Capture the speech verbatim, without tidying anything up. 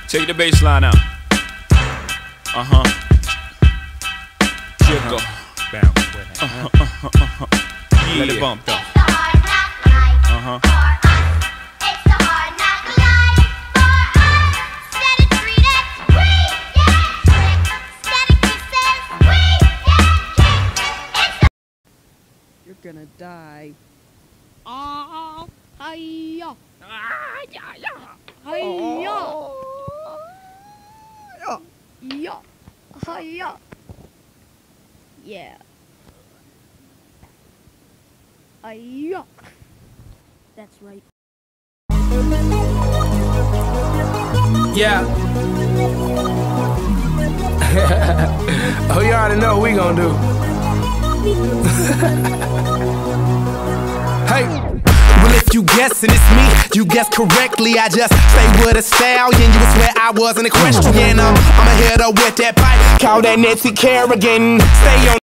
Take the bass line out. Uh-huh. Jiggle. Bounce with it. Uh-huh, uh-huh, uh-huh. Yeah. Let it bump though. Uh-huh. You're gonna die. Ah, hiya. Ah, yeah, yeah. Hiya. Yeah. Hiya. Yeah. Hiya. That's right. Yeah. Oh, you already know what we gonna do. Hey. Well, if you guessing it's me, you guessed correctly. I just stay with a stallion. You would swear I wasn't equestrian. Um, I'ma hit her with that pipe. Call that Nancy Kerrigan. Stay on.